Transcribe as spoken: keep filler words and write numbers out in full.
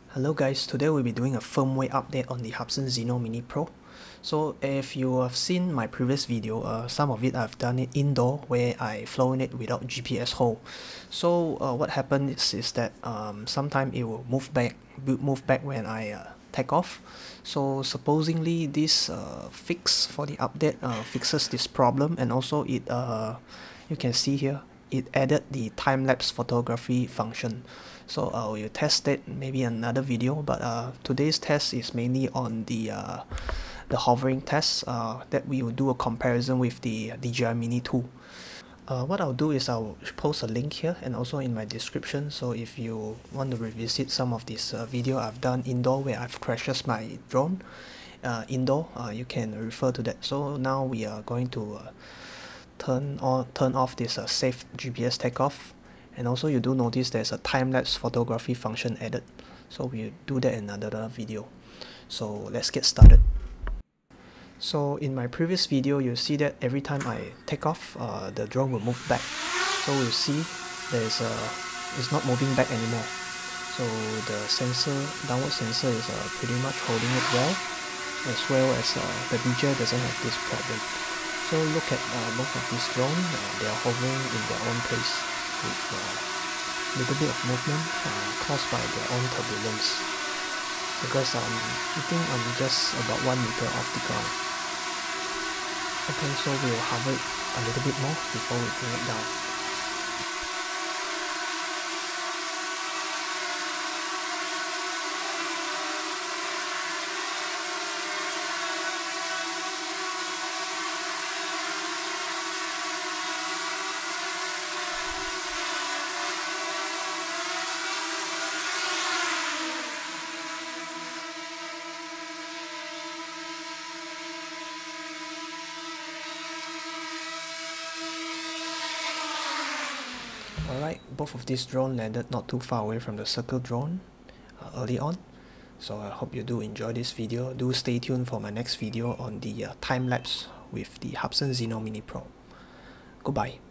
Hello guys, today we'll be doing a firmware update on the Hubsan Xeno Mini Pro. So if you have seen my previous video, uh, some of it I've done it indoor where I flown it without G P S hole. So uh, what happened is, is that um, sometime it will move back, move back when I uh, take off. So supposedly this uh, fix for the update uh, fixes this problem, and also it uh, you can see here it added the time-lapse photography function. So I uh, will test it maybe another video, but uh, today's test is mainly on the uh, the hovering test uh, that we will do a comparison with the D J I Mini two. Uh, what I'll do is I'll post a link here and also in my description, so if you want to revisit some of this uh, video I've done indoor where I've crashed my drone uh, indoor, uh, you can refer to that. So now we are going to uh, turn on turn off this uh, safe G P S takeoff, and also you do notice there's a time-lapse photography function added, so we'll do that in another video. So let's get started. So in my previous video, you see that every time I take off, uh, the drone will move back. So we'll see there's a it's not moving back anymore. So the sensor, downward sensor, is uh, pretty much holding it well, as well as uh, the D J I doesn't have this problem. So look at uh, both of these drones, uh, they are hovering in their own place with a uh, little bit of movement uh, caused by their own turbulence, because um, I think I'm just about one meter off the ground. Okay, so we'll hover it a little bit more before we bring it down. Alright, both of these drones landed not too far away from the circle drone uh, early on. So I hope you do enjoy this video. Do stay tuned for my next video on the uh, time-lapse with the Hubsan Xeno Mini Pro. Goodbye.